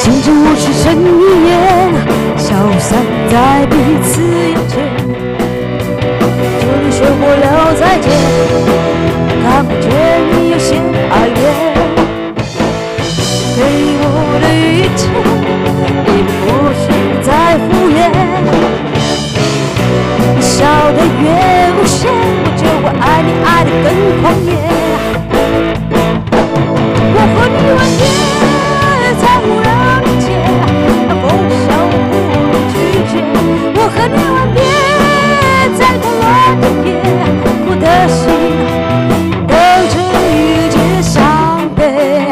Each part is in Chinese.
情真无需深一眼，消散在彼此眼前。就你说过了再见，看不见你有些哀怨。给我的一切，也不是在敷衍。你笑得越无邪，我就会爱你爱得更狂野。我和你吻别在无人面前，风笑不如拒绝。我和你吻别在狂乱的夜，我的心等着遇见伤悲。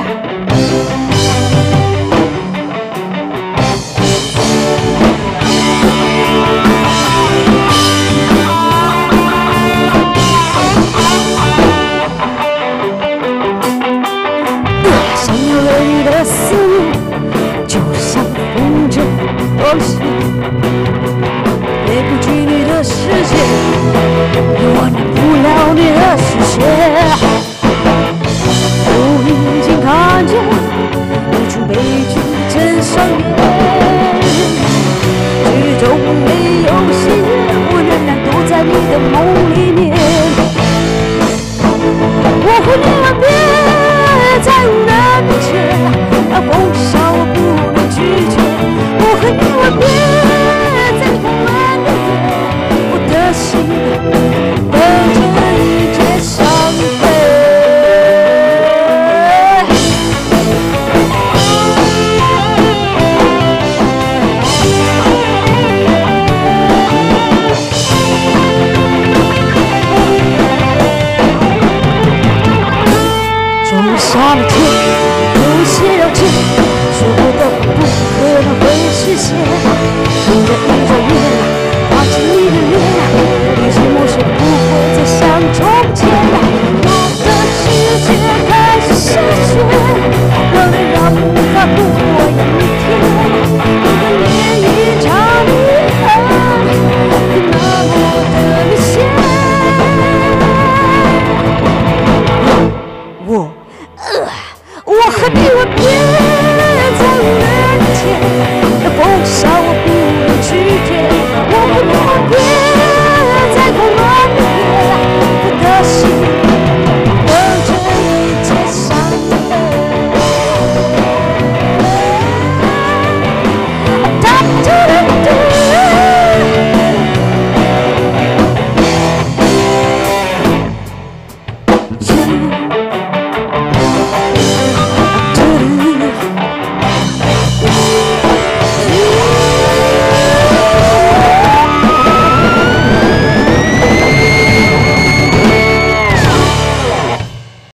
想要了你的思念，就像风筝往西，飞不去你的世界，我难不了你的视线。我已经看见无处悲剧真上演，剧中没有喜悦，我仍然躲在你的梦里面。我和你吻别在无人面前，风笑我不